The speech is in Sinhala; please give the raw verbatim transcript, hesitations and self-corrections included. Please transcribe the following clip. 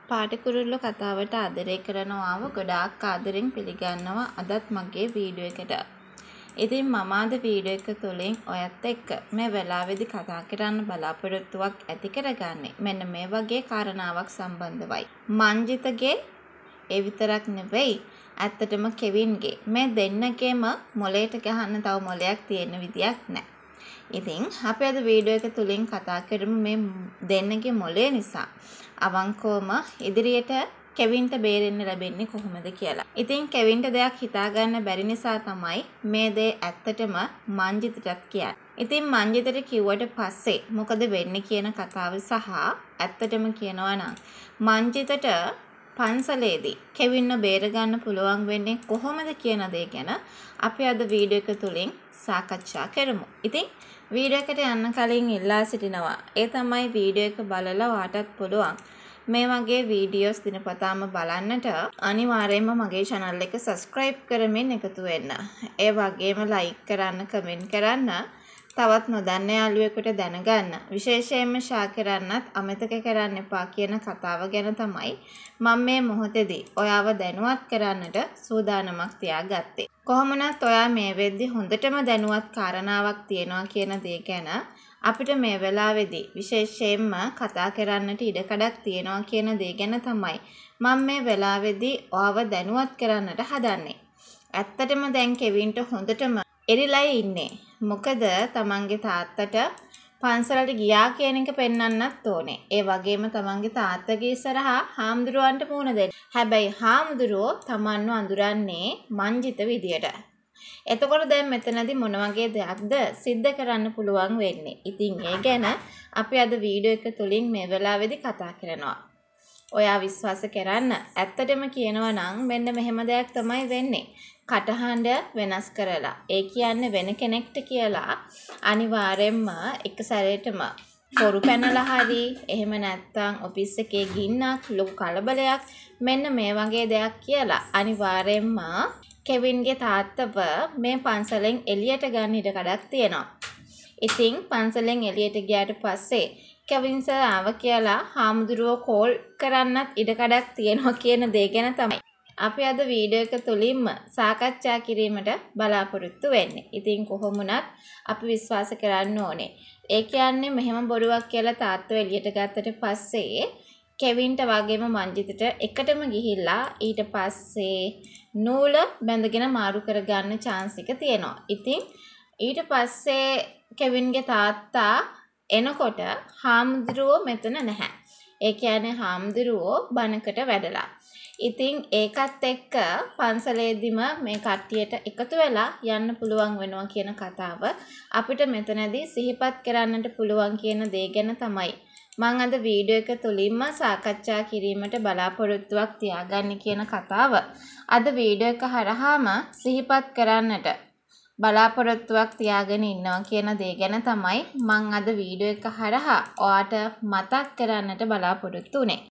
පාට කුරුල්ලෝ කතාවට ආදරය කරනවාව ගොඩාක් ආදරෙන් පිළිගන්නවා අදත් මගේ වීඩියෝ එකට. ඉතින් මම අද වීඩියෝ එක තුලින් ඔයත් එක්ක මේ වෙලාවේදී කතා කරන්න බලාපොරොත්තුවක් ඇති කරගන්නේ මෙන්න මේ වගේ කාරණාවක් සම්බන්ධවයි. මංජිතගේ ඒ විතරක් නෙවෙයි ඇත්තටම කෙවින්ගේ මේ දෙන්නගේම මොලේට ගහන්න තව මොලයක් තියෙන විදියක් නැහැ. ඉතින් අපි අද වීඩියෝ එක තුලින් කතා කරමු මේ දෙන්නගේ මොලේ නිසා අවංකවම ඉදිරියට කෙවින්ට බේරෙන්න ලැබෙන්නේ කොහොමද කියලා. ඉතින් කෙවින්ට දෙයක් හිතා ගන්න බැරි නිසා තමයි මේ දේ ඇත්තටම මංජිතටත් කියන්නේ. ඉතින් මංජිතට කිව්වට පස්සේ මොකද වෙන්නේ කියන කතාව සහ ඇත්තටම කියනවා නම් මංජිතට පන්සලේදී කෙවින්ව බේර ගන්න පුළුවන් වෙන්නේ කොහොමද කියන දේ ගැන අපි අද වීඩියෝ එක තුලින් සාකච්ඡා කරමු. ඉතින් වීඩියෝ එකට යන්න කලින් ඉල්ලා සිටිනවා. ඒ තමයි වීඩියෝ එක බලලා වාටත් පුළුවන් මේ වගේ වීඩියෝස් දිනපතාම බලන්නට අනිවාර්යයෙන්ම මගේ channel එක subscribe කරමින් එකතු වෙන්න. ඒ වගේම like කරන්න, comment කරන්න, තවත් නොදන්න යාළුවෙකුට දැනගන්න. විශේෂයෙන්ම share කරන්නත් අමතක කරන්න එපා කියන කතාව ගැන තමයි මම මේ මොහොතේදී ඔයාව දැනුවත් කරන්නට සූදානමක් තියාගත්තේ. කොහොමනත් ඔයා මේ වෙද්දි හොඳටම දැනුවත් කාරණාවක් තියෙනවා කියන දේ ගැන අපිට මේ වෙලාවේදී විශේෂයෙන්ම කතා කරන්නට ඉඩකඩක් තියෙනවා කියන දේ ගැන තමයි මම මේ වෙලාවේදී ඔයාව දැනුවත් කරන්නට හදන්නේ. ඇත්තටම දැන් කෙවින්ට හොඳටම එරිලා ඉන්නේ. මොකද තමන්ගේ තාත්තට පන්සලට ගියා කියන එක පෙන්වන්නත් ඕනේ. ඒ වගේම තමන්ගේ තාත්තගේ ඉස්සරහා හාමුදුරුවන්ට මුණ දෙන්න. හැබැයි හාමුදුරුවෝ තමන්ව අඳුරන්නේ මංජිත විදියට. එතකොට දැන් මෙතනදී මොන වගේ දෙයක්ද සිද්ධ කරන්න පුළුවන් වෙන්නේ. ඉතින් ඒ ගැන අපි අද වීඩියෝ එක තුලින් මේ වෙලාවේදී කතා කරනවා. ඔයා විශ්වාස කරන්න ඇත්තටම කියනවා නම් මෙන්න මෙහෙම දෙයක් තමයි වෙන්නේ. කටහඬ වෙනස් කරලා ඒ කියන්නේ වෙන කෙනෙක්ට කියලා අනිවාර්යෙන්ම එක සැරේටම කොරු පැනලා හරි එහෙම නැත්නම් ඔෆිස් එකේ ගින්නක් ලොකු කලබලයක් මෙන්න මේ වගේ දෙයක් කියලා අනිවාර්යෙන්ම කෙවින්ගේ තාත්තව මේ පන්සලෙන් එළියට ගන්න ඉඩ කඩක් තියෙනවා. ඉතින් පන්සලෙන් එළියට ගියාට පස්සේ කෙවින් සර් ආව කියලා හාමුදුරුවෝ කෝල් කරන්නත් ඉඩ කඩක් තියෙනවා කියන දේ ගැන තමයි අපි අද වීඩියෝ එක තුලින්ම සාකච්ඡා කිරීමට බලාපොරොත්තු වෙන්නේ. ඉතින් කොහොම වුණත් අපි විශ්වාස කරන්න ඕනේ. ඒ කියන්නේ මෙහෙම බොරුවක් කියලා තාත්තව එළියට ගත්තට පස්සේ කෙවින්ට වගේම මංජිතට එකටම ගිහිල්ලා ඊට පස්සේ නූල බැඳගෙන මාරු කරගන්න chance එක තියෙනවා. ඉතින් ඊට පස්සේ කෙවින්ගේ තාත්තා එනකොට හාමුදුරුවෝ මෙතන නැහැ. ඒ කියන්නේ හාමුදුරුවෝ බණකට වැඩලා. ඉතින් ඒකත් එක්ක පන්සලේදීම මේ කට්ටියට එකතු වෙලා යන්න පුළුවන් වෙනවා කියන කතාව අපිට මෙතනදී සිහිපත් කරන්නට පුළුවන් කියන දේ ගැන තමයි මම අද වීඩියෝ එක තුලින්ම සාකච්ඡා කිරීමට බලාපොරොත්තුවක් තියාගන්නේ කියන කතාව අද වීඩියෝ එක හරහාම සිහිපත් කරන්නට බලාපොරොත්තුවක් තියාගෙන ඉන්නවා කියන දේ ගැන තමයි මම අද වීඩියෝ එක හරහා ඔයාට මතක් කරන්නට බලාපොරොත්තු වෙන්නේ.